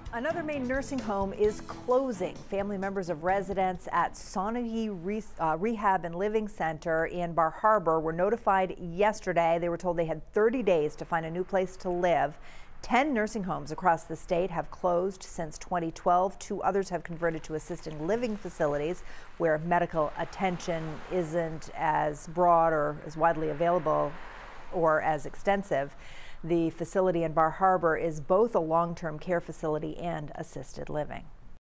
Another Maine nursing home is closing. Family members of residents at Sonahee Rehab and Living Center in Bar Harbor were notified yesterday. They were told they had 30 days to find a new place to live. 10 nursing homes across the state have closed since 2012. 2 others have converted to assisted living facilities where medical attention isn't as broad or as widely available or as extensive. The facility in Bar Harbor is both a long-term care facility and assisted living.